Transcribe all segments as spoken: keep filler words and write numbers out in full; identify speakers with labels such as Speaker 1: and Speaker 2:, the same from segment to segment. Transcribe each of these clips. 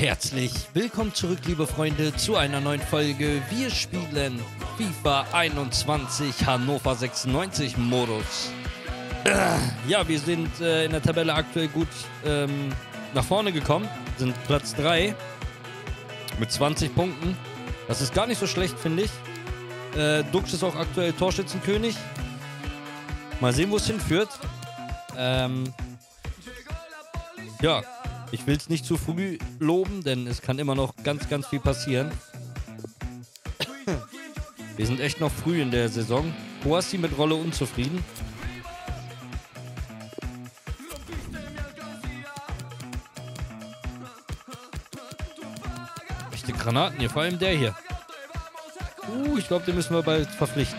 Speaker 1: Herzlich willkommen zurück, liebe Freunde, zu einer neuen Folge. Wir spielen FIFA einundzwanzig Hannover sechsundneunzig Modus. Äh, ja, wir sind äh, in der Tabelle aktuell gut ähm, nach vorne gekommen. Sind Platz drei mit zwanzig Punkten. Das ist gar nicht so schlecht, finde ich. Äh, Dux ist auch aktuell Torschützenkönig. Mal sehen, wo es hinführt. Ähm, ja. Ich will es nicht zu früh loben, denn es kann immer noch ganz, ganz viel passieren. Wir sind echt noch früh in der Saison. Kouassi mit Rolle unzufrieden. Echte Granaten hier, vor allem der hier. Uh, ich glaube, den müssen wir bald verpflichten.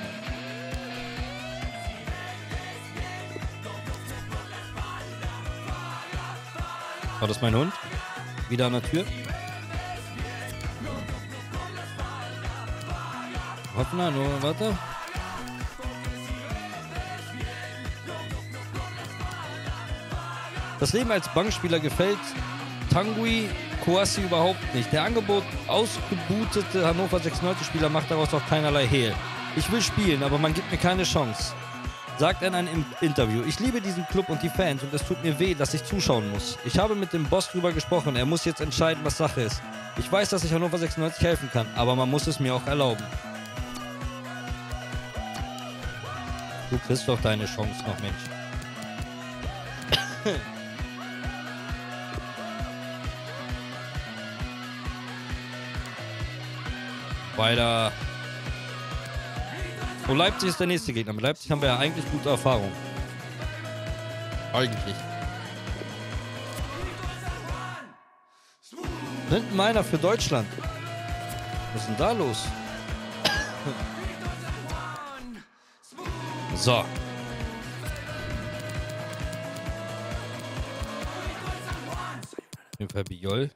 Speaker 1: War das mein Hund? Wieder an der Tür. Hoffner, nur warte. Das Leben als Bankspieler gefällt Tanguy Kouassi überhaupt nicht. Der Angebot ausgebutete Hannover sechsundneunzig Spieler macht daraus auch keinerlei Hehl. Ich will spielen, aber man gibt mir keine Chance. Sagt er in einem Interview. Ich liebe diesen Club und die Fans und es tut mir weh, dass ich zuschauen muss. Ich habe mit dem Boss drüber gesprochen. Er muss jetzt entscheiden, was Sache ist. Ich weiß, dass ich Hannover sechsundneunzig helfen kann, aber man muss es mir auch erlauben. Du kriegst doch deine Chance noch, Mensch. Weiter. Oh, Leipzig ist der nächste Gegner. Mit Leipzig haben wir ja eigentlich gute Erfahrung. Eigentlich. Hinten meiner für Deutschland. Was ist denn da los? So. Auf jeden Fall Biol.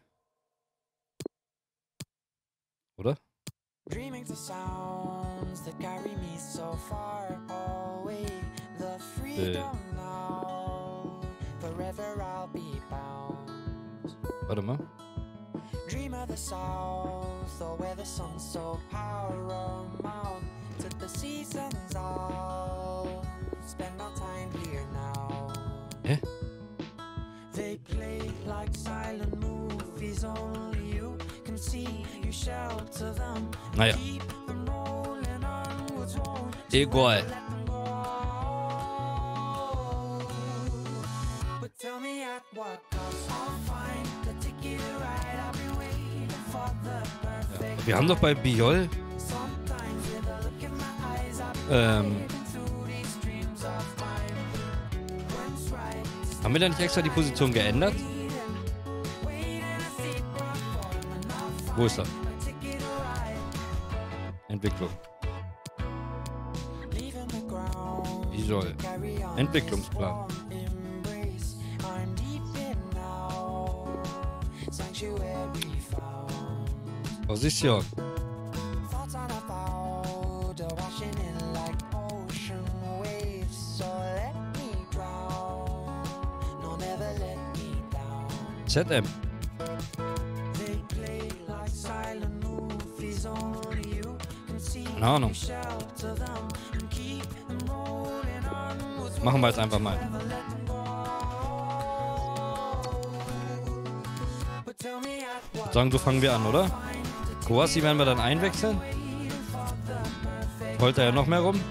Speaker 1: Oder? Dreaming to sounds that carry me so far away. The freedom now, forever I'll be bound. Warte mal. Dream of the south, or where the sun's so paramount. Took the seasons all, spend our time here now. Hä? They play like silent movies, only you can see, you shelter them. Naja. Egal. Ja, wir haben doch bei Biol ähm, haben wir da nicht extra die Position geändert? Wo ist er? Entwicklung. Wie soll? Entwicklungsplan. Position. Z M. Keine Ahnung. Machen wir jetzt einfach mal. Ich würde sagen, so fangen wir an, oder? Kouassi werden wir dann einwechseln. Holt er ja noch mehr rum.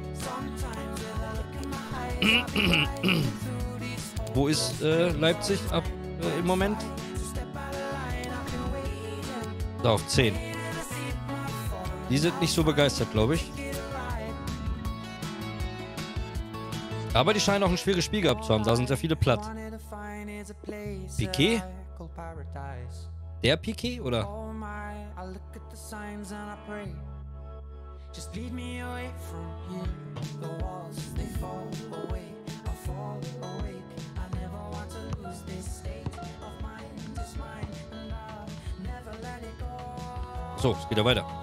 Speaker 1: Wo ist äh, Leipzig ab äh, im Moment? Da auf zehn. Die sind nicht so begeistert, glaube ich. Aber die scheinen auch ein schweres Spiel gehabt zu haben. Da sind sehr viele platt. Piqué? Der Piqué, oder? So, es geht ja weiter.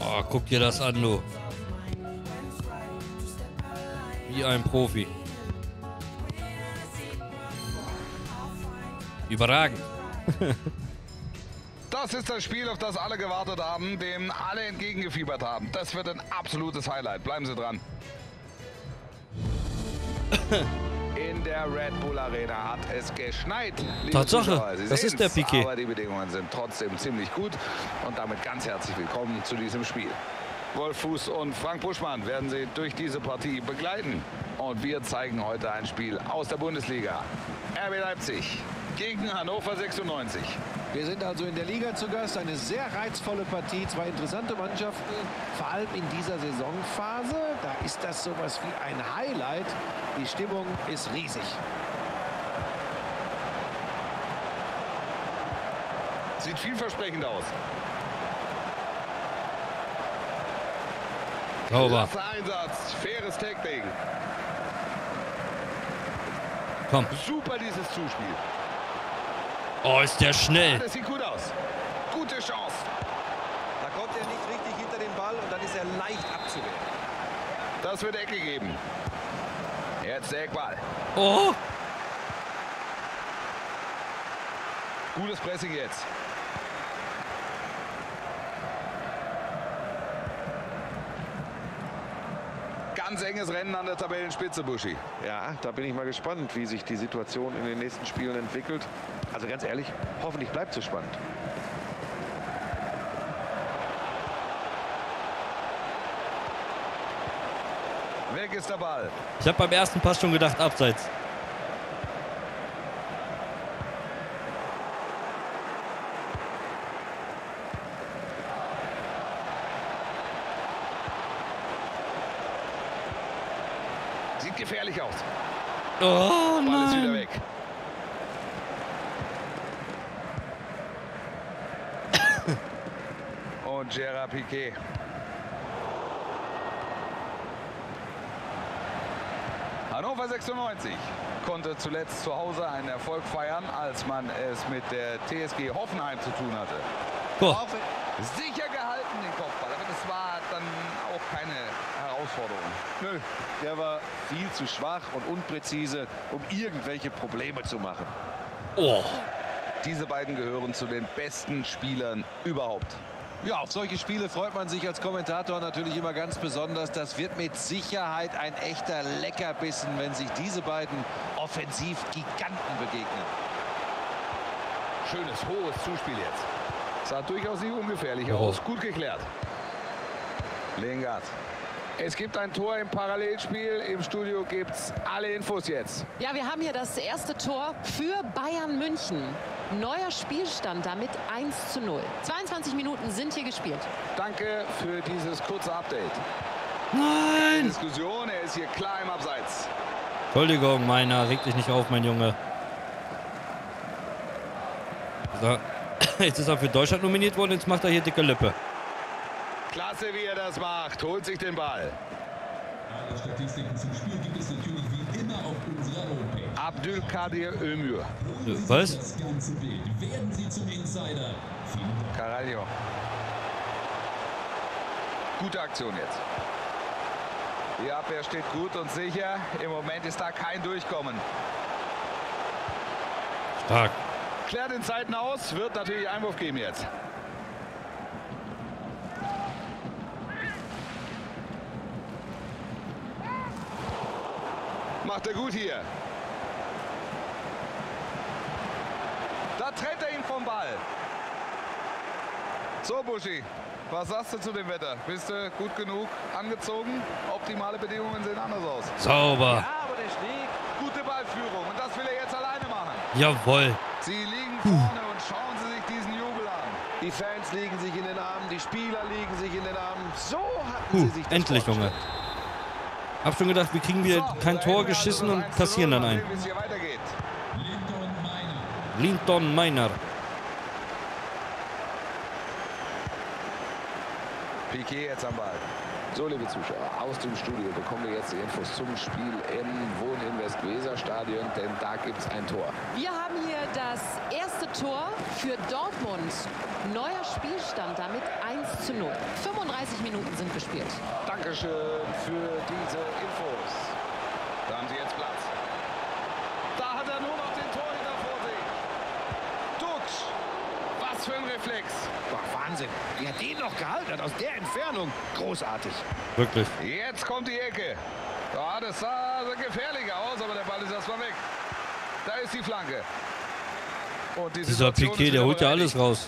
Speaker 2: Oh, guck dir das an, du. Wie ein Profi. Überragend.
Speaker 3: Das ist das Spiel, auf das alle gewartet haben, dem alle entgegengefiebert haben. Das wird ein absolutes Highlight. Bleiben Sie dran. In der Red Bull Arena hat es geschneit.
Speaker 2: Tatsache, das ist der Piquet.
Speaker 3: Aber die Bedingungen sind trotzdem ziemlich gut. Und damit ganz herzlich willkommen zu diesem Spiel. Wolf Fuß und Frank Buschmann werden Sie durch diese Partie begleiten. Und wir zeigen heute ein Spiel aus der Bundesliga. R B Leipzig gegen Hannover sechsundneunzig.
Speaker 4: Wir sind also in der Liga zu Gast. Eine sehr reizvolle Partie. Zwei interessante Mannschaften, vor allem in dieser Saisonphase. Da ist das sowas wie ein Highlight. Die Stimmung ist riesig.
Speaker 3: Sieht vielversprechend aus.
Speaker 2: Sauber.
Speaker 3: Klasse Einsatz, faires Tackling.
Speaker 2: Komm.
Speaker 3: Super dieses Zuspiel.
Speaker 2: Oh, ist der schnell.
Speaker 3: Das sieht gut aus. Gute Chance.
Speaker 4: Da kommt er nicht richtig hinter den Ball und dann ist er leicht abzuwehren.
Speaker 3: Das wird Ecke geben. Jetzt der Eckball.
Speaker 2: Oh.
Speaker 3: Gutes Pressing jetzt. Ganz enges Rennen an der Tabellenspitze, Buschi.
Speaker 4: Ja, da bin ich mal gespannt, wie sich die Situation in den nächsten Spielen entwickelt. Also ganz ehrlich, hoffentlich bleibt es spannend.
Speaker 3: Weg ist der Ball.
Speaker 2: Ich habe beim ersten Pass schon gedacht, abseits.
Speaker 3: Sieht gefährlich aus.
Speaker 2: Oh
Speaker 3: Ball ist wieder
Speaker 2: nein.
Speaker 3: weg. Und Gerard Piquet. Hannover sechsundneunzig konnte zuletzt zu Hause einen Erfolg feiern, als man es mit der T S G Hoffenheim zu tun hatte.
Speaker 2: Oh.
Speaker 3: Sicher gehalten den Kopfball, aber das war dann auch keine Herausforderung.
Speaker 4: Nö, der war viel zu schwach und unpräzise, um irgendwelche Probleme zu machen.
Speaker 2: Oh.
Speaker 3: Diese beiden gehören zu den besten Spielern überhaupt.
Speaker 4: Ja, auf solche Spiele freut man sich als Kommentator natürlich immer ganz besonders. Das wird mit Sicherheit ein echter Leckerbissen, wenn sich diese beiden Offensivgiganten begegnen.
Speaker 3: Schönes, hohes Zuspiel jetzt. Sah durchaus nicht ungefährlich
Speaker 2: Oh.
Speaker 3: aus. Gut geklärt. Lingard. Es gibt ein Tor im Parallelspiel. Im Studio gibt es alle Infos jetzt.
Speaker 5: Ja, wir haben hier das erste Tor für Bayern München. Neuer Spielstand damit eins zu null. zweiundzwanzig Minuten sind hier gespielt.
Speaker 3: Danke für dieses kurze Update.
Speaker 2: Nein.
Speaker 3: Diskussion, er ist hier klar im Abseits.
Speaker 2: Entschuldigung, meiner. Reg dich nicht auf, mein Junge. So. Jetzt ist er für Deutschland nominiert worden, jetzt macht er hier dicke Lippe.
Speaker 3: Klasse, wie er das macht. Holt sich den Ball.
Speaker 6: Alle Statistiken zum Spiel gibt es natürlich wie immer auf unserer Homepage.
Speaker 3: Abdülkadir Ömür.
Speaker 2: Was?
Speaker 6: Das ganze Bild. Werden Sie zum Insider. Vielen Dank.
Speaker 3: Caralho. Gute Aktion jetzt. Die Abwehr steht gut und sicher. Im Moment ist da kein Durchkommen.
Speaker 2: Stark.
Speaker 3: Klärt den Zeiten aus. Wird natürlich Einwurf geben jetzt. Macht er gut hier. Da trennt er ihn vom Ball. So, Buschi, was sagst du zu dem Wetter? Bist du gut genug angezogen? Optimale Bedingungen sehen anders aus.
Speaker 2: Sauber.
Speaker 4: Ja, aber der Schnee.
Speaker 3: Gute Ballführung und das will er jetzt alleine machen.
Speaker 2: Jawohl.
Speaker 3: Sie liegen vorne und schauen Sie sich diesen Jubel an.
Speaker 4: Die Fans liegen sich in den Armen, die Spieler liegen sich in den Armen. So hatten
Speaker 2: Puh,
Speaker 4: sie sich das
Speaker 2: endlich, Junge.
Speaker 4: vorgestellt.
Speaker 2: Hab schon gedacht, wir kriegen wieder kein Tor geschissen und kassieren dann ein.
Speaker 3: Wie es hier weitergeht.
Speaker 6: Linton Meiner.
Speaker 2: Linton Meiner.
Speaker 3: Piquet jetzt am Ball.
Speaker 7: So, liebe Zuschauer, aus dem Studio bekommen wir jetzt die Infos zum Spiel im Wohninvest Weser Stadion, denn da gibt es ein Tor.
Speaker 5: Wir haben hier das erste Tor für Dortmund. Neuer Spielstand damit eins zu null. fünfunddreißig Minuten sind gespielt.
Speaker 3: Dankeschön für diese Infos. Da haben Sie jetzt Platz. Da hat er nur noch den Torhüter vor sich. Duxch. Was für ein Reflex.
Speaker 4: Boah, Wahnsinn. Wie er den noch gehalten hat aus der Entfernung. Großartig.
Speaker 2: Wirklich.
Speaker 3: Jetzt kommt die Ecke. Ja, das sah gefährlich aus, aber der Ball ist erstmal weg. Da ist die Flanke. Und die
Speaker 2: Dieser
Speaker 3: Situation
Speaker 2: Piquet,
Speaker 3: ist
Speaker 2: der
Speaker 3: wieder
Speaker 2: holt ja
Speaker 3: bereinigt.
Speaker 2: alles raus.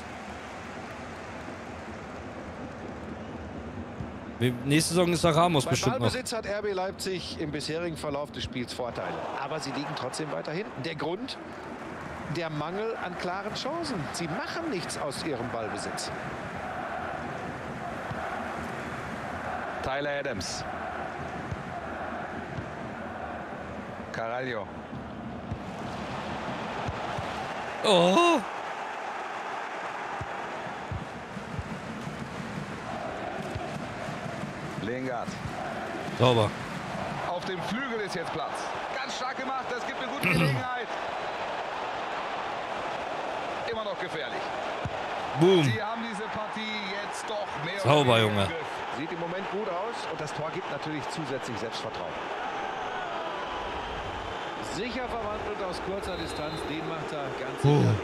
Speaker 2: Nächste Saison ist da Ramos
Speaker 4: Beim
Speaker 2: bestimmt noch.
Speaker 4: Ballbesitz hat R B Leipzig im bisherigen Verlauf des Spiels Vorteile. Aber sie liegen trotzdem weiter hinten. Der Grund? Der Mangel an klaren Chancen. Sie machen nichts aus ihrem Ballbesitz.
Speaker 3: Tyler Adams. Carvalho.
Speaker 2: Oh!
Speaker 3: Lingard.
Speaker 2: Sauber.
Speaker 3: Auf dem Flügel ist jetzt Platz. Ganz stark gemacht, das gibt eine gute Gelegenheit. Immer noch gefährlich.
Speaker 2: Boom.
Speaker 3: Sie haben diese Partie jetzt doch mehr
Speaker 2: Sauber,
Speaker 3: oder weniger
Speaker 2: Junge.
Speaker 3: im Griff.
Speaker 4: Sieht im Moment gut aus und das Tor gibt natürlich zusätzlich Selbstvertrauen. Sicher verwandelt aus kurzer Distanz, den macht er ganz
Speaker 2: Oh.
Speaker 4: sicher.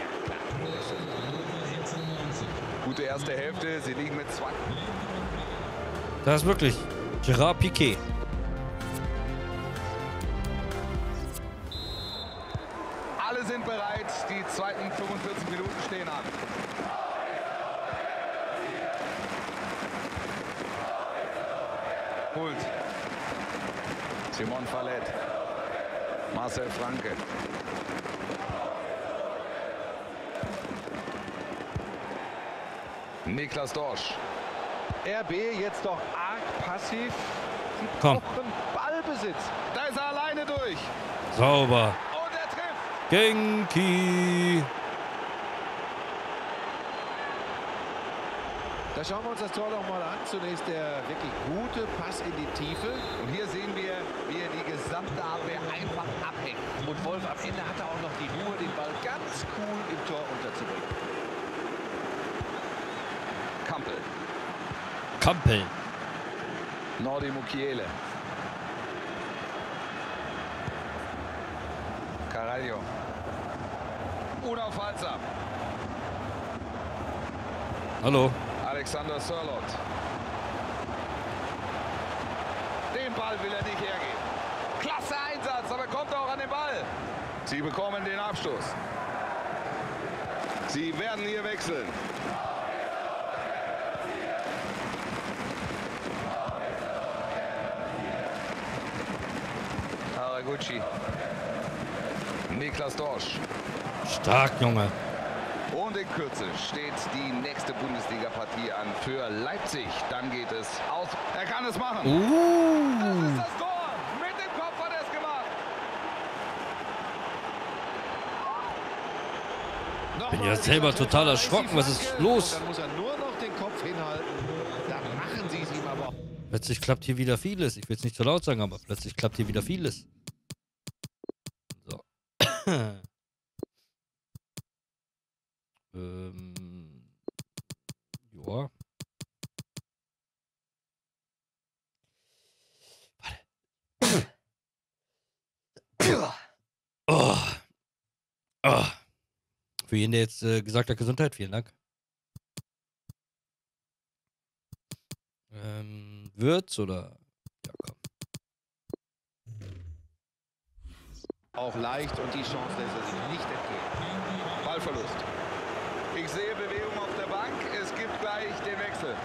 Speaker 3: Gute erste Hälfte, sie liegen mit zwei.
Speaker 2: Das ist wirklich Gerard Piqué.
Speaker 3: Alle sind bereit, die zweiten fünfundvierzig Minuten stehen an. Hult. Simon Fallet. Marcel Franke. Niklas Dorsch.
Speaker 4: R B jetzt doch arg passiv. Sie
Speaker 2: Komm.
Speaker 4: brauchen Ballbesitz.
Speaker 3: Da ist er alleine durch.
Speaker 2: Sauber.
Speaker 3: Und er trifft.
Speaker 2: Genki.
Speaker 4: Da schauen wir uns das Tor noch mal an. Zunächst der wirklich gute Pass in die Tiefe.
Speaker 3: Und hier sehen wir, wie er die gesamte Abwehr einfach abhängt.
Speaker 4: Und Wolf, am Ende hat er auch noch die Ruhe, den Ball ganz cool im Tor unterzubringen.
Speaker 3: Kampel.
Speaker 2: Kampel.
Speaker 3: Nordi Mukiele. Carvalho. Unaufhaltsam.
Speaker 2: Hallo.
Speaker 3: Alexander Sörloth. Den Ball will er nicht hergeben. Klasse Einsatz, aber kommt auch an den Ball. Sie bekommen den Abstoß. Sie werden hier wechseln. Haraguchi. Niklas Dorsch.
Speaker 2: Stark, Junge.
Speaker 3: Und in Kürze steht die nächste Bundesliga-Partie an für Leipzig. Dann geht es aus. Er kann es machen. Das ist
Speaker 2: Uh.
Speaker 3: das Tor. Mit dem Kopf hat er es gemacht.
Speaker 2: Bin ja selber total erschrocken. Was ist los?
Speaker 4: Und dann muss er nur noch den Kopf hinhalten. Dann machen sie es ihm aber auch.
Speaker 2: Plötzlich klappt hier wieder vieles. Ich will es nicht zu laut sagen, aber plötzlich klappt hier wieder vieles. So. ähm. Joa. Warte. Oh. Oh. Für jeden, der jetzt äh, gesagt hat, Gesundheit, vielen Dank. Ähm, Würz oder? Ja, komm.
Speaker 4: Auch leicht und die Chance lässt er sich nicht entgehen.
Speaker 3: Ballverlust. Ich sehe Bewegung auf der Bank. Es gibt gleich den Wechsel.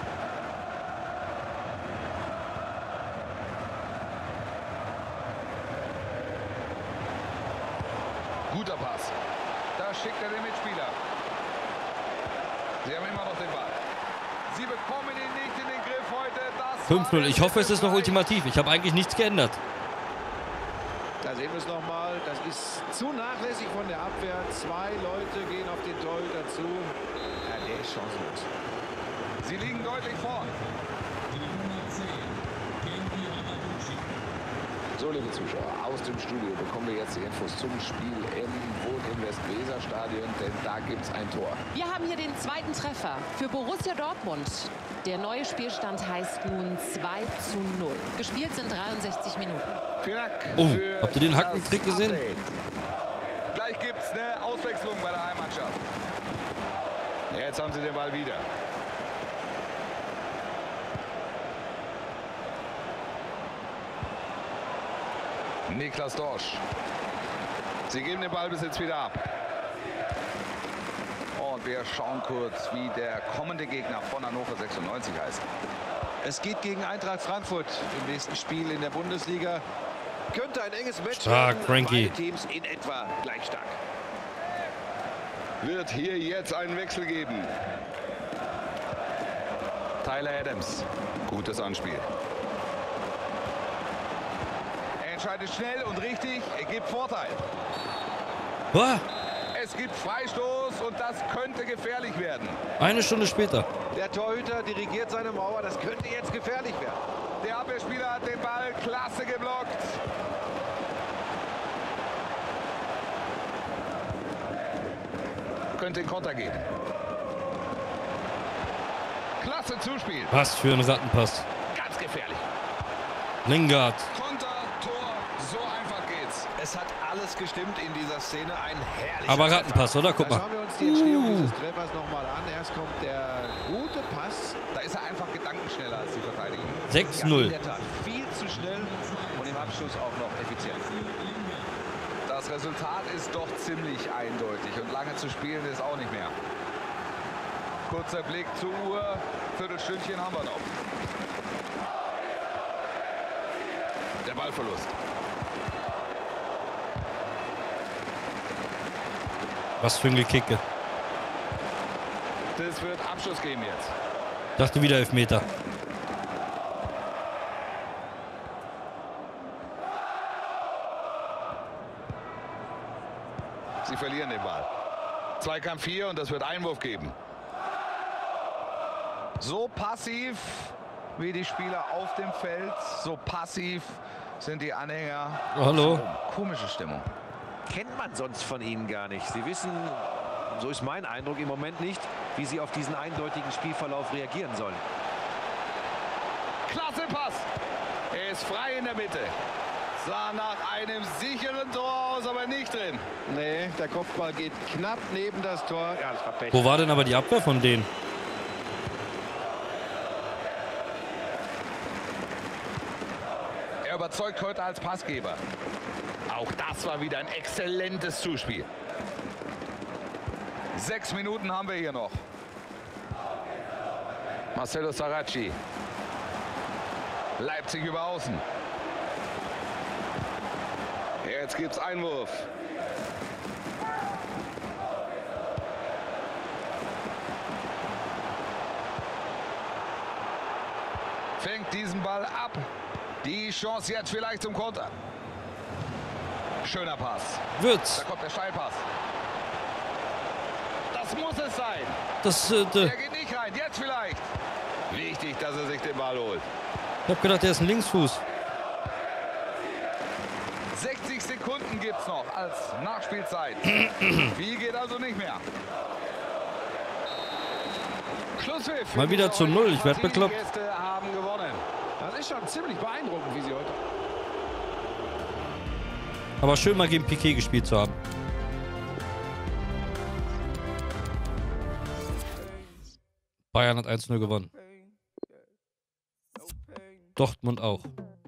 Speaker 3: Guter Pass. Da schickt er den Mitspieler. Sie haben immer noch den Ball. Sie bekommen ihn nicht in den Griff heute. Das
Speaker 2: fünf null. Ich hoffe, es ist noch ultimativ. Ich habe eigentlich nichts geändert.
Speaker 4: Da sehen wir es nochmal. Das ist zu nachlässig von der Abwehr. Zwei Leute gehen auf den Torhüter zu. Ja, der ist chancenlos.
Speaker 3: Sie liegen deutlich vorn.
Speaker 7: So, liebe Zuschauer, aus dem Studio bekommen wir jetzt die Infos zum Spiel im Wohn im im Westweserstadion, denn da gibt es ein Tor.
Speaker 5: Wir haben hier den zweiten Treffer für Borussia Dortmund. Der neue Spielstand heißt nun zwei zu null. Gespielt sind dreiundsechzig Minuten.
Speaker 3: Vielen Dank.
Speaker 2: Oh,
Speaker 3: für
Speaker 2: habt ihr den
Speaker 3: das
Speaker 2: Hackentrick gesehen?
Speaker 3: Update. Gleich gibt es eine Auswechslung bei der Heimmannschaft. Jetzt haben sie den Ball wieder. Niklas Dorsch. Sie geben den Ballbesitz wieder ab. Und wir schauen kurz, wie der kommende Gegner von Hannover sechsundneunzig heißt.
Speaker 4: Es geht gegen Eintracht Frankfurt im nächsten Spiel in der Bundesliga. Könnte ein enges Match
Speaker 2: Stark,
Speaker 4: werden.
Speaker 2: Frankie.
Speaker 4: Beide Teams in etwa gleich stark.
Speaker 3: Wird hier jetzt einen Wechsel geben. Tyler Adams. Gutes Anspiel. Er entscheidet schnell und richtig. Er gibt Vorteil.
Speaker 2: Boah,
Speaker 3: Es gibt Freistoß und das könnte gefährlich werden.
Speaker 2: eine Stunde später.
Speaker 4: Der Torhüter dirigiert seine Mauer. Das könnte jetzt gefährlich werden.
Speaker 3: Der Abwehrspieler hat den Ball klasse geblockt. Könnte in Konter gehen. Klasse Zuspiel.
Speaker 2: Was für ein Rattenpass.
Speaker 3: Ganz gefährlich.
Speaker 2: Lingard.
Speaker 3: Konter, Tor, so einfach geht's.
Speaker 4: Es hat alles gestimmt in dieser Szene. Ein herrlicher
Speaker 2: Aber
Speaker 4: Treffer.
Speaker 2: Rattenpass, oder? Guck
Speaker 4: Da
Speaker 2: mal.
Speaker 4: schauen wir uns die Entstehung dieses Treffers nochmal an. Erst kommt der gute Pass.
Speaker 3: Da ist er einfach gedankenschneller als die Verteidigung.
Speaker 2: sechs
Speaker 4: Ja, in
Speaker 2: null.
Speaker 4: der Tat viel zu schnell und im Abschluss auch noch effizient.
Speaker 3: Das Resultat ist doch ziemlich eindeutig und lange zu spielen ist auch nicht mehr. Kurzer Blick zur Uhr. Viertelstündchen haben wir noch. Der Ballverlust.
Speaker 2: Was für ein Gekicke.
Speaker 3: Das wird Abschluss geben jetzt.
Speaker 2: Dachte wieder Elfmeter.
Speaker 3: Sie verlieren den Ball. Zweikampf vier und das wird Einwurf geben. So passiv wie die Spieler auf dem Feld, so passiv sind die Anhänger.
Speaker 2: Oh, hallo.
Speaker 3: Komische Stimmung.
Speaker 4: Kennt man sonst von ihnen gar nicht. Sie wissen, so ist mein Eindruck im Moment nicht, wie sie auf diesen eindeutigen Spielverlauf reagieren sollen.
Speaker 3: Klasse Pass. Er ist frei in der Mitte. Sah nach einem sicheren Tor aus, aber nicht drin.
Speaker 4: Nee, der Kopfball geht knapp neben das Tor. Ja, das war Pech.
Speaker 2: Wo war denn aber die Abwehr von denen?
Speaker 3: Er überzeugt heute als Passgeber. Auch das war wieder ein exzellentes Zuspiel. Sechs Minuten haben wir hier noch. Marcelo Saracchi. Leipzig über Außen. Jetzt gibt's Einwurf. Fängt diesen Ball ab. Die Chance jetzt vielleicht zum Konter. Schöner Pass.
Speaker 2: Wird's.
Speaker 3: Da kommt der Steilpass. Das muss es sein.
Speaker 2: Das, äh,
Speaker 3: Der
Speaker 2: der,
Speaker 3: geht nicht rein. Jetzt vielleicht. Wichtig, dass er sich den Ball holt.
Speaker 2: ich hab gedacht, der ist ein Linksfuß.
Speaker 3: sechzig Sekunden gibt es noch als Nachspielzeit. Viel geht also nicht mehr. Schlusspfiff.
Speaker 2: Mal wieder zu Null. Ich werd bekloppt.
Speaker 3: Die Gäste haben gewonnen.
Speaker 4: Das ist schon ziemlich beeindruckend, wie sie heute.
Speaker 2: Aber schön mal gegen Piquet gespielt zu haben. Bayern hat eins null gewonnen. Dortmund auch.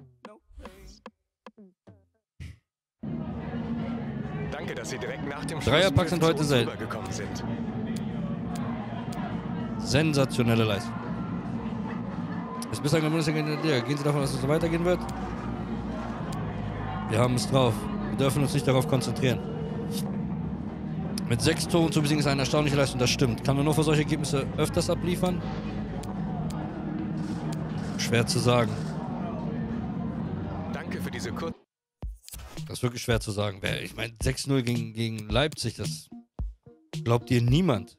Speaker 8: Danke, dass Sie direkt nach dem
Speaker 2: Dreierpack sind heute
Speaker 8: zu uns
Speaker 2: selten.
Speaker 8: rübergekommen sind.
Speaker 2: Sensationelle Leistung. Ist bislang in der Bundesliga in der Liga. Gehen Sie davon aus, dass es so weitergehen wird? Wir haben es drauf. Wir dürfen uns nicht darauf konzentrieren. Mit sechs Toren zu besiegen ist eine erstaunliche Leistung, das stimmt. Kann man nur für solche Ergebnisse öfters abliefern? Schwer zu sagen.
Speaker 8: Danke für diese kurze...
Speaker 2: Das ist wirklich schwer zu sagen. Wer- Ich meine, sechs null gegen, gegen Leipzig, das glaubt dir niemand.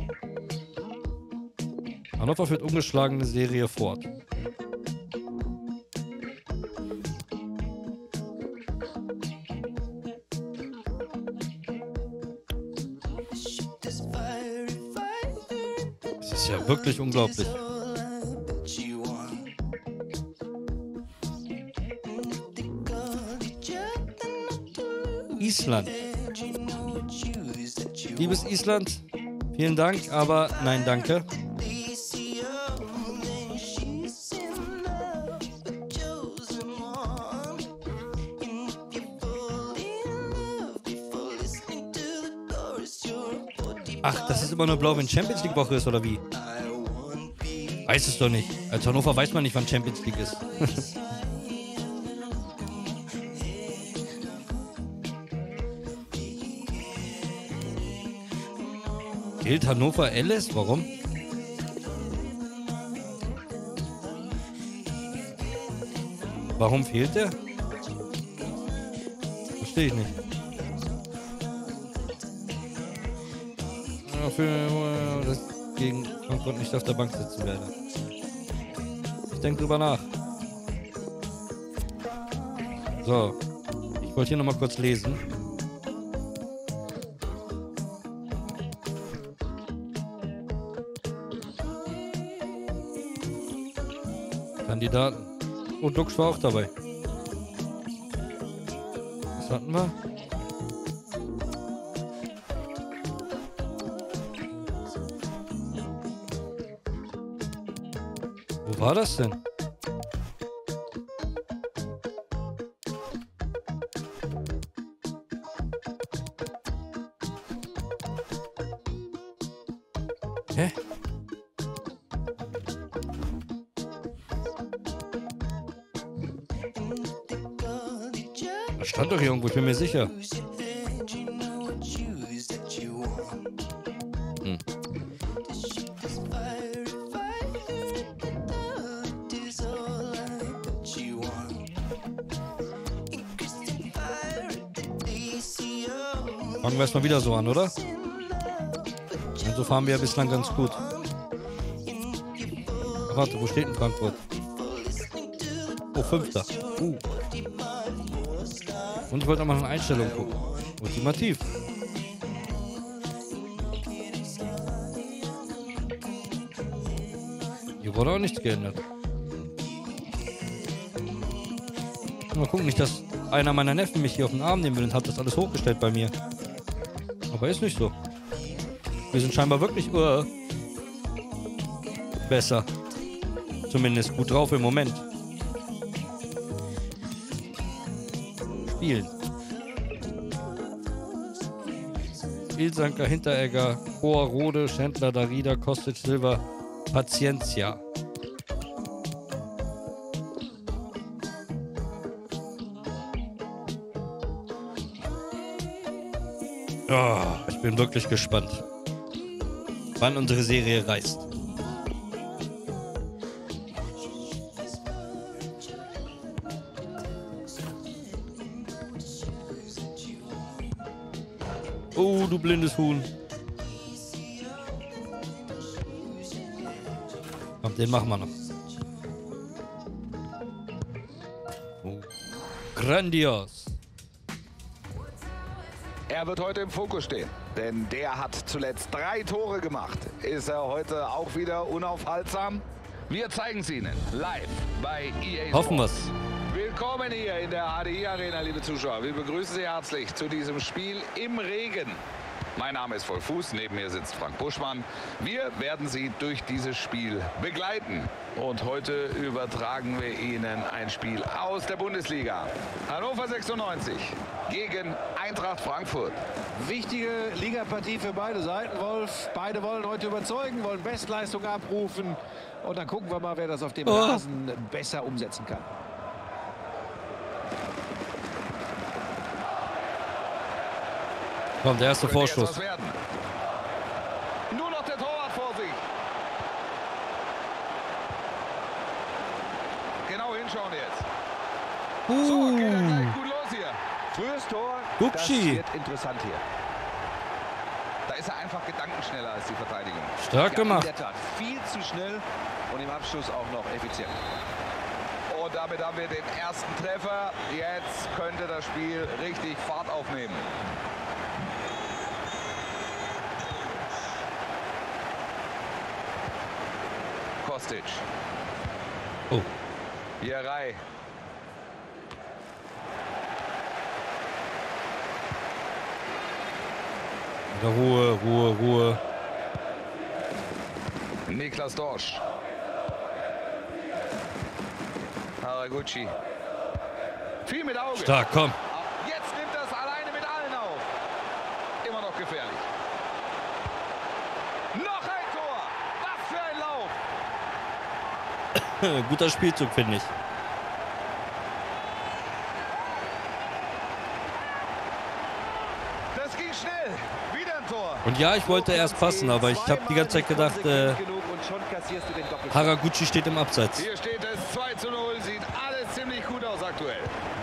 Speaker 2: Hannover führt ungeschlagene Serie fort. ist ja wirklich unglaublich. Island. Liebes Island, vielen Dank, aber nein, danke. Ach, das ist immer nur blau, wenn Champions League Woche ist, oder wie? Weiß es doch nicht. Als Hannover weiß man nicht, wann Champions League ist. Gilt Hannover Alice? Warum? Warum fehlt der? Verstehe ich nicht. Ja, für, dass gegen Frankfurt nicht auf der Bank sitzen werde. Ich denke drüber nach. So. Ich wollte hier nochmal kurz lesen. Kandidaten. Oh, Dux war auch dabei. Was hatten wir? Wo war das denn? Hä? Das stand doch hier irgendwo, ich bin mir sicher. Hm. Fangen wir erstmal wieder so an, oder? Und so fahren wir ja bislang ganz gut. Ach, warte, wo steht denn Frankfurt? Oh, Fünfter. Uh. Und ich wollte nochmal eine Einstellung gucken. Ultimativ. Hier wurde auch nichts geändert. Mal gucken, nicht, dass einer meiner Neffen mich hier auf den Arm nehmen will und hat das alles hochgestellt bei mir. Aber ist nicht so. Wir sind scheinbar wirklich uh, besser. Zumindest gut drauf im Moment. Spielen. Ilsanker, Hinteregger, Hoher, Rode, Schändler, Darida, Kostic, Silva, Paciencia. Oh, ich bin wirklich gespannt, wann unsere Serie reißt. Oh, du blindes Huhn. Komm, den machen wir noch. Oh. Grandios.
Speaker 3: Er wird heute im Fokus stehen, denn der hat zuletzt drei Tore gemacht. Ist er heute auch wieder unaufhaltsam? Wir zeigen es Ihnen live bei E A
Speaker 2: Hoffen
Speaker 3: Sports.
Speaker 2: wir's.
Speaker 3: Willkommen hier in der H D I Arena, liebe Zuschauer. Wir begrüßen Sie herzlich zu diesem Spiel im Regen. Mein Name ist Vollfuß, neben mir sitzt Frank Buschmann. Wir werden Sie durch dieses Spiel begleiten. Und heute übertragen wir Ihnen ein Spiel aus der Bundesliga. Hannover sechsundneunzig gegen Eintracht Frankfurt.
Speaker 4: Wichtige Ligapartie für beide Seiten, Wolf. Beide wollen heute überzeugen, wollen Bestleistung abrufen. Und dann gucken wir mal, wer das auf dem
Speaker 2: Oh.
Speaker 4: Rasen besser umsetzen kann.
Speaker 2: Komm, der erste
Speaker 3: Könnte jetzt
Speaker 2: Vorschuss.
Speaker 3: was werden. Nur noch der Torwart vor sich. Genau hinschauen jetzt. So, geht er gleich gut los hier.
Speaker 4: Frühes Tor,
Speaker 2: Gucci.
Speaker 4: das wird interessant hier.
Speaker 3: Da ist er einfach gedankenschneller als die Verteidigung.
Speaker 2: Stark
Speaker 4: Ja,
Speaker 2: gemacht.
Speaker 4: in der Tat, viel zu schnell und im Abschluss auch noch effizient.
Speaker 3: Und damit haben wir den ersten Treffer. Jetzt könnte das Spiel richtig Fahrt aufnehmen. Kostic.
Speaker 2: Oh.
Speaker 3: Jerei.
Speaker 2: Wieder Ruhe, Ruhe, Ruhe.
Speaker 3: Niklas Dorsch. Haraguchi. Viel mit Auge.
Speaker 2: Stark, komm.
Speaker 3: Jetzt nimmt das alleine mit allen auf. Immer noch gefährlich. Noch ein Tor. Was für ein Lauf.
Speaker 2: Guter Spielzug, finde ich.
Speaker 3: Das ging schnell. Wieder ein Tor.
Speaker 2: Und ja, ich wollte erst passen, aber ich habe die ganze Zeit gedacht, äh, Haraguchi steht im Abseits.
Speaker 3: Hier steht es zwei zu null. Sieht alles ziemlich gut aus aktuell.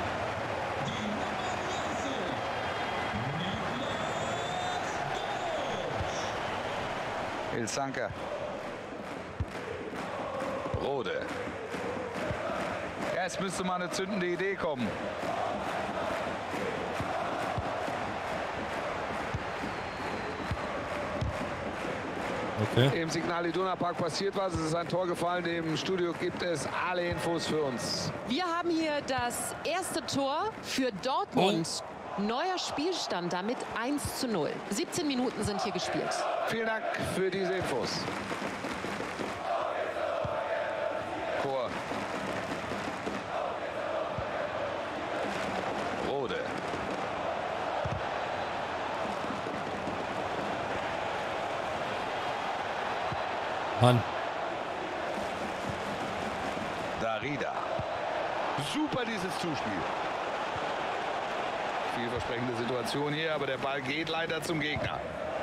Speaker 3: Ilsanker. Rode. Erst müsste mal eine zündende Idee kommen.
Speaker 2: Okay.
Speaker 3: Im Signal Iduna Park passiert was. Es ist ein Tor gefallen. Im Studio gibt es alle Infos für uns.
Speaker 5: Wir haben hier das erste Tor für Dortmund.
Speaker 2: Oh.
Speaker 5: Neuer Spielstand, damit eins zu null. siebzehn Minuten sind hier gespielt.
Speaker 3: Vielen Dank für diese Infos. Chor. Rode.
Speaker 2: Mann.
Speaker 3: Darida. Super dieses Zuspiel. Vielversprechende Situation hier, aber der Ball geht leider zum Gegner.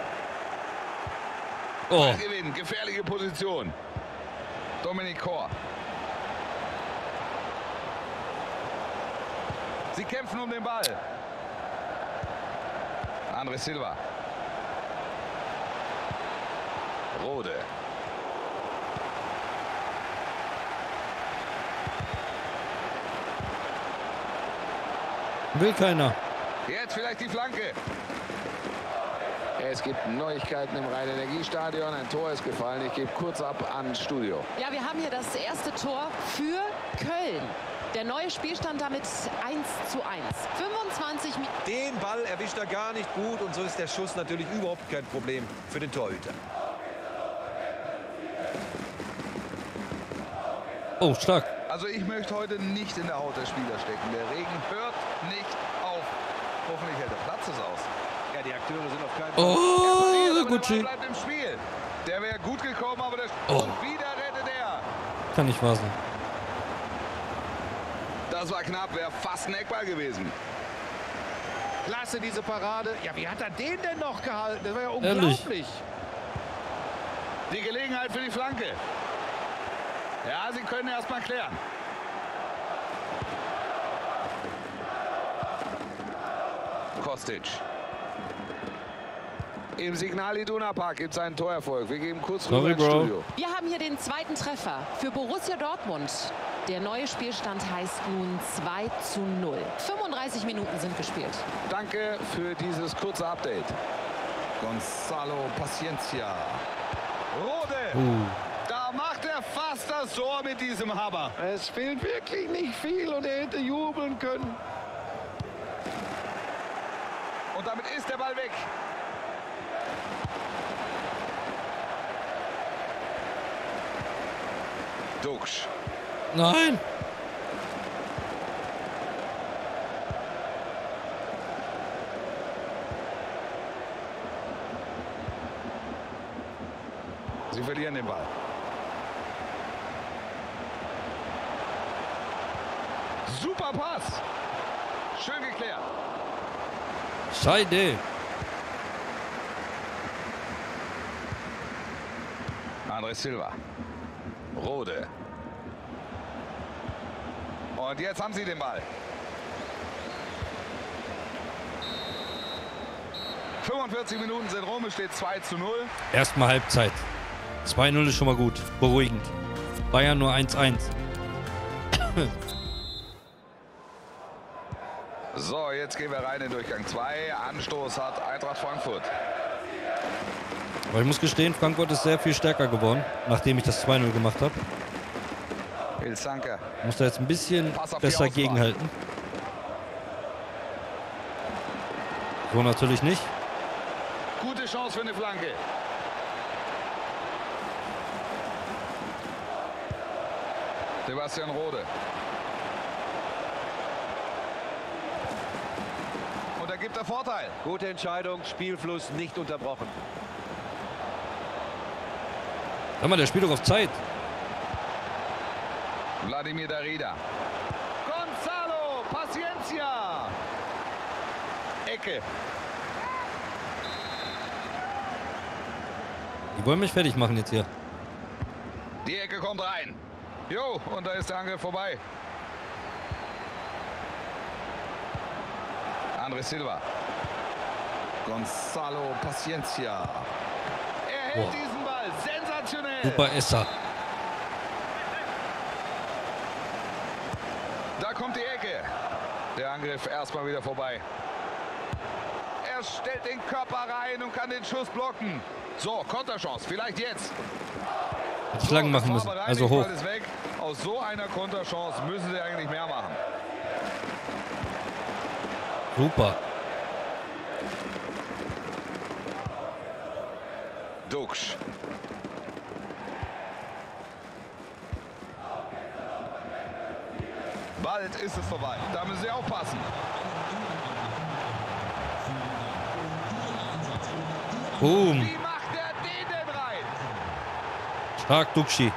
Speaker 2: Oh.
Speaker 3: Ballgewinn, gefährliche Position. Dominik Kor. Sie kämpfen um den Ball. André Silva. Rode.
Speaker 2: Will keiner.
Speaker 3: Jetzt vielleicht die Flanke.
Speaker 7: Es gibt Neuigkeiten im Rhein-Energiestadion. Ein Tor ist gefallen. Ich gebe kurz ab ans Studio.
Speaker 5: Ja, wir haben hier das erste Tor für Köln. Der neue Spielstand damit eins zu eins. fünfundzwanzig Minuten.
Speaker 4: Den Ball erwischt er gar nicht gut und so ist der Schuss natürlich überhaupt kein Problem für den Torhüter.
Speaker 2: Oh, stark.
Speaker 3: Also ich möchte heute nicht in der Haut der Spieler stecken. Der Regen hört nicht auf. Hoffentlich hält der Platz es aus.
Speaker 4: Ja, die Akteure sind auf keinen Fall.
Speaker 2: Oh,
Speaker 3: Der
Speaker 2: Gucci.
Speaker 3: Ball bleibt im Spiel. Der wäre gut gekommen, aber der
Speaker 2: Oh.
Speaker 3: und wieder rettet er.
Speaker 2: Kann nicht wahr sein.
Speaker 3: Das war knapp, wäre fast ein Eckball gewesen.
Speaker 4: Klasse, diese Parade. Ja, wie hat er den denn noch gehalten? Das war ja
Speaker 2: Ehrlich?
Speaker 4: unglaublich.
Speaker 3: Die Gelegenheit für die Flanke. Ja, sie können erst mal klären. Kostic. Im Signal Iduna Park gibt es einen Torerfolg. Wir geben kurz rüber
Speaker 2: Sorry,
Speaker 3: ins
Speaker 2: Bro.
Speaker 3: Studio.
Speaker 5: Wir haben hier den zweiten Treffer für Borussia Dortmund. Der neue Spielstand heißt nun zwei zu null. fünfunddreißig Minuten sind gespielt.
Speaker 3: Danke für dieses kurze Update. Gonzalo Paciencia. Rode.
Speaker 2: Uh.
Speaker 3: Da macht er fast das Tor mit diesem Hammer.
Speaker 4: Es fehlt wirklich nicht viel und er hätte jubeln können.
Speaker 3: Und damit ist der Ball weg. Duxch.
Speaker 2: Nein.
Speaker 3: Sie verlieren den Ball. Super Pass. Schön geklärt.
Speaker 2: Scheide.
Speaker 3: André Silva. Rode. Und jetzt haben sie den Ball. fünfundvierzig Minuten sind rum, es steht zwei zu null.
Speaker 2: Erstmal Halbzeit. zwei null ist schon mal gut. Beruhigend. Bayern nur eins eins.
Speaker 3: So, jetzt gehen wir rein in Durchgang zwei. Anstoß hat Eintracht Frankfurt.
Speaker 2: Aber ich muss gestehen, Frankfurt ist sehr viel stärker geworden, nachdem ich das zwei null gemacht habe.
Speaker 3: Ilsanker.
Speaker 2: Muss da jetzt ein bisschen
Speaker 3: Pass auf die
Speaker 2: besser
Speaker 3: Auswahl.
Speaker 2: gegenhalten. So natürlich nicht.
Speaker 3: Gute Chance für eine Flanke. Sebastian Rode. Und da gibt er Vorteil.
Speaker 4: Gute Entscheidung, Spielfluss nicht unterbrochen.
Speaker 2: Sag mal, der spielt doch auf Zeit.
Speaker 3: Wladimir Darida. Gonzalo Paciencia. Ecke.
Speaker 2: Die wollen mich fertig machen jetzt hier.
Speaker 3: Die Ecke kommt rein. Jo, und da ist der Angriff vorbei. André Silva. Gonzalo Paciencia. Er hält
Speaker 2: Boah.
Speaker 3: diesen Ball. Sensationell.
Speaker 2: Super Esser.
Speaker 3: Da kommt die Ecke. Der Angriff erstmal wieder vorbei. Er stellt den Körper rein und kann den Schuss blocken. So, Konterchance. Vielleicht jetzt.
Speaker 2: Hätte ich lang machen müssen. Also hoch.
Speaker 3: Ist weg. Aus so einer Konterchance müssen sie eigentlich mehr machen.
Speaker 2: Super.
Speaker 3: Duksch. Bald ist es vorbei. Da müssen sie aufpassen.
Speaker 2: Boom.
Speaker 3: Wie macht er den denn rein?
Speaker 2: Stark, Duxi.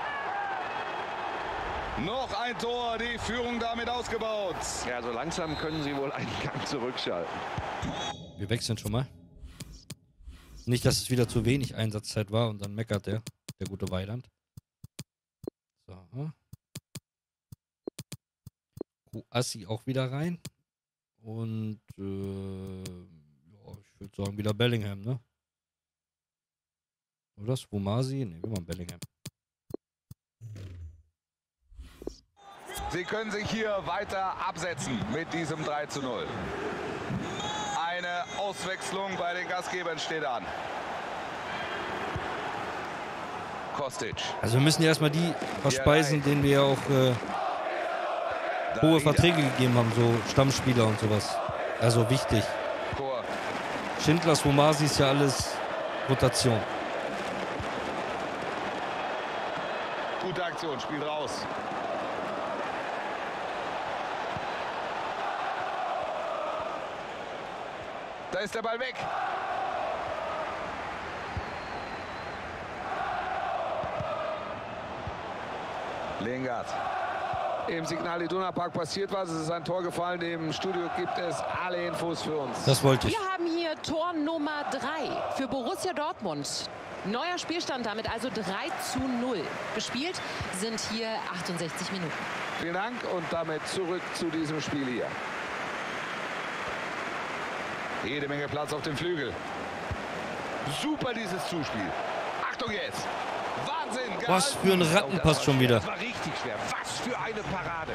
Speaker 3: Noch ein Tor, die Führung damit ausgebaut.
Speaker 4: Ja, so langsam können sie wohl einen Gang zurückschalten.
Speaker 2: Wir wechseln schon mal. Nicht, dass es wieder zu wenig Einsatzzeit war und dann meckert der, der gute Weiland. So. Assi auch wieder rein. Und äh, ja, ich würde sagen wieder Bellingham, ne? Oder Swumasi? Ne, wir machen Bellingham.
Speaker 3: Sie können sich hier weiter absetzen mit diesem drei zu null. Eine Auswechslung bei den Gastgebern steht an. Kostic.
Speaker 2: Also wir müssen ja erstmal die verspeisen, denen wir ja auch äh, hohe Verträge gegeben haben, so Stammspieler und sowas. Also wichtig.
Speaker 3: Tor.
Speaker 2: Schindler, Swumasi ist ja alles Rotation.
Speaker 3: Gute Aktion, Spiel raus. Da ist der Ball weg. Lingard. Im Signal Iduna Park passiert was. Es ist ein Tor gefallen. Im Studio gibt es alle Infos für uns.
Speaker 2: Das wollte ich.
Speaker 5: Wir haben hier Tor Nummer drei für Borussia Dortmund. Neuer Spielstand damit, also drei zu null. Gespielt sind hier achtundsechzig Minuten.
Speaker 3: Vielen Dank und damit zurück zu diesem Spiel hier. Jede Menge Platz auf dem Flügel. Super dieses Zuspiel. Achtung jetzt. Wahnsinn.
Speaker 2: Was für ein Rattenpass schon wieder.
Speaker 4: Das war richtig schwer. Was für eine Parade.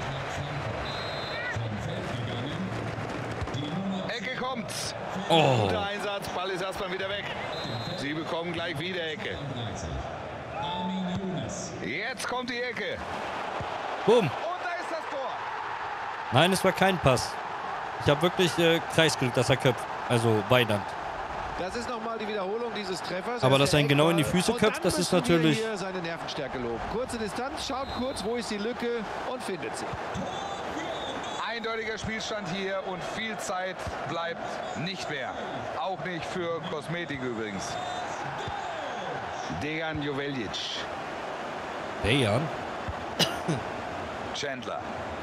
Speaker 3: Ecke kommt.
Speaker 2: Oh.
Speaker 3: Guter Einsatz. Ball ist erstmal wieder weg. Sie bekommen gleich wieder Ecke. Jetzt kommt die Ecke.
Speaker 2: Boom.
Speaker 3: Und da ist das Tor.
Speaker 2: Nein, es war kein Pass. Ich habe wirklich äh, Kreisglück, dass er köpft. Also Weiland.
Speaker 4: Das ist nochmal die Wiederholung dieses Treffers.
Speaker 2: Aber
Speaker 4: Er
Speaker 2: dass
Speaker 4: ist
Speaker 2: er
Speaker 4: der
Speaker 2: ihn genau in die
Speaker 4: Eckball.
Speaker 2: Füße
Speaker 4: Und
Speaker 2: köpft,
Speaker 4: dann
Speaker 2: das ist
Speaker 4: müssen wir
Speaker 2: natürlich-
Speaker 4: hier seine Nervenstärke loben. Kurze Distanz, schaut kurz, wo ist die Lücke und findet sie.
Speaker 3: Eindeutiger Spielstand hier und viel Zeit bleibt nicht mehr. Auch nicht für Kosmetik übrigens. Dejan Joveljic.
Speaker 2: Dejan?
Speaker 3: Chandler.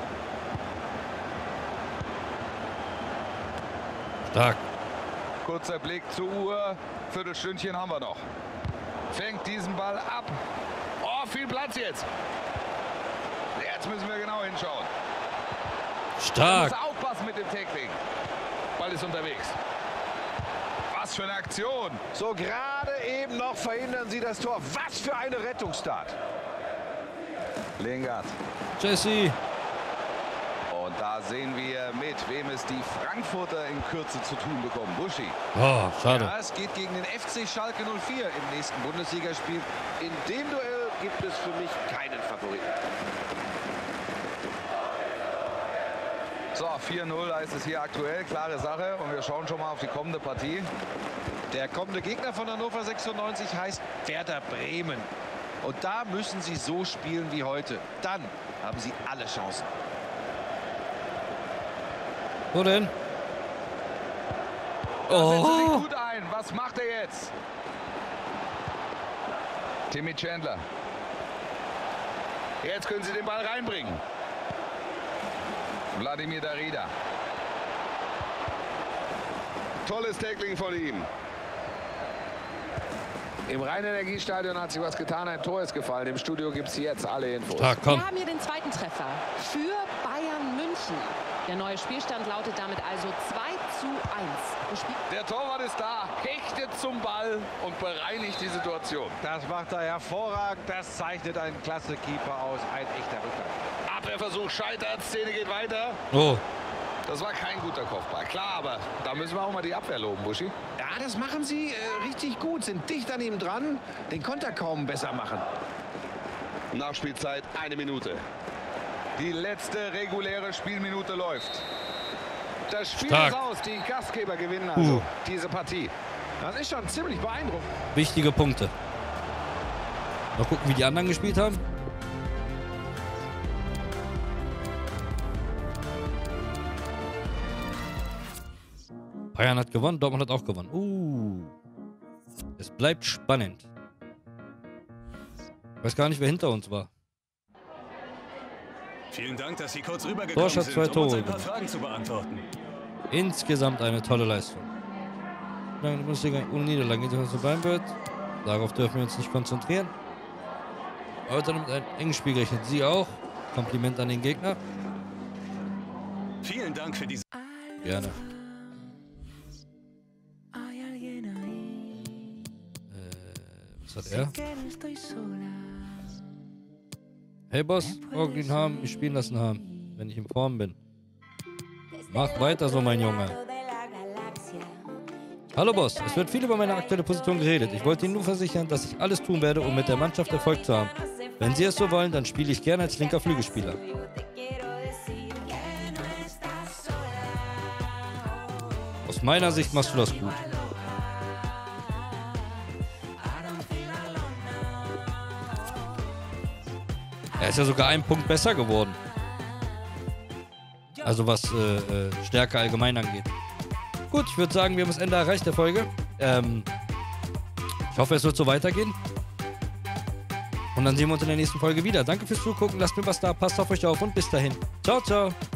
Speaker 2: Stark.
Speaker 3: Kurzer Blick zur Uhr. Viertelstündchen haben wir noch. Fängt diesen Ball ab. Oh, viel Platz jetzt. Jetzt müssen wir genau hinschauen.
Speaker 2: Stark.
Speaker 3: Muss aufpassen mit dem Tackling. Ball ist unterwegs. Was für eine Aktion.
Speaker 4: So gerade eben noch verhindern sie das Tor. Was für eine Rettungstat.
Speaker 3: Lingard.
Speaker 2: Jesse.
Speaker 3: Und Da sehen wir, mit wem es die Frankfurter in Kürze zu tun bekommen. Buschi.
Speaker 2: Oh, schade.
Speaker 4: Ja, es geht gegen den F C Schalke null vier im nächsten Bundesligaspiel. In dem Duell gibt es für mich keinen Favoriten.
Speaker 3: So, vier null heißt es hier aktuell. Klare Sache. Und wir schauen schon mal auf die kommende Partie.
Speaker 4: Der kommende Gegner von Hannover sechsundneunzig heißt Werder Bremen. Und da müssen sie so spielen wie heute. Dann haben sie alle Chancen.
Speaker 2: Wo denn?
Speaker 3: Da setzt er sich
Speaker 2: Oh.
Speaker 3: gut ein. Was macht er jetzt? Timmy Chandler. Jetzt können sie den Ball reinbringen. Wladimir Darida. Tolles Tackling von ihm.
Speaker 7: Im Rhein-Energiestadion hat sich was getan, ein Tor ist gefallen. Im Studio gibt es jetzt alle Infos.
Speaker 2: Stark, komm.
Speaker 5: Wir haben hier den zweiten Treffer für Bayern München. Der neue Spielstand lautet damit also zwei zu eins. Gespielt
Speaker 3: Der Torwart ist da, hechtet zum Ball und bereinigt die Situation.
Speaker 4: Das macht er hervorragend. Das zeichnet einen klasse Keeper aus. Ein echter Rückhalt.
Speaker 3: Abwehrversuch scheitert, Szene geht weiter.
Speaker 2: Oh.
Speaker 3: Das war kein guter Kopfball, klar, aber da müssen wir auch mal die Abwehr loben, Buschi.
Speaker 4: Ja, das machen sie äh, richtig gut. Sind dicht an ihm dran. Den Konter kaum besser machen.
Speaker 3: Nachspielzeit eine Minute. Die letzte reguläre Spielminute läuft. Das Spiel
Speaker 2: Stark.
Speaker 3: ist aus. Die Gastgeber gewinnen also
Speaker 2: Uh.
Speaker 3: diese Partie.
Speaker 4: Das ist schon ziemlich beeindruckend.
Speaker 2: Wichtige Punkte. Mal gucken, wie die anderen gespielt haben. Bayern hat gewonnen, Dortmund hat auch gewonnen. Uh. Es bleibt spannend. Ich weiß gar nicht, wer hinter uns war.
Speaker 6: Vielen Dank, dass Sie kurz rübergekommen
Speaker 2: Dorsch hat
Speaker 6: sind,
Speaker 2: zwei
Speaker 6: um uns
Speaker 2: Tore
Speaker 6: ein paar
Speaker 2: gemacht.
Speaker 6: Fragen zu beantworten.
Speaker 2: Insgesamt eine tolle Leistung. Solange die Bundesliga ohne Niederlagen international bleiben wird, darauf dürfen wir uns nicht konzentrieren. Heute mit einem engen Spiel gerechnet. Sie auch. Kompliment an den Gegner.
Speaker 6: Vielen Dank für diese...
Speaker 2: Gerne. Äh, was hat er? Hey Boss, morgen ihn haben, mich spielen lassen haben, wenn ich in Form bin. Mach weiter so, mein Junge. Hallo Boss, es wird viel über meine aktuelle Position geredet. Ich wollte Ihnen nur versichern, dass ich alles tun werde, um mit der Mannschaft Erfolg zu haben. Wenn Sie es so wollen, dann spiele ich gerne als linker Flügelspieler. Aus meiner Sicht machst du das gut. Er ist ja sogar einen Punkt besser geworden. Also was äh, äh, Stärke allgemein angeht. Gut, ich würde sagen, wir haben das Ende erreicht der Folge. Ähm, ich hoffe, es wird so weitergehen. Und dann sehen wir uns in der nächsten Folge wieder. Danke fürs Zugucken, lasst mir was da, passt auf euch auf und bis dahin. Ciao, ciao.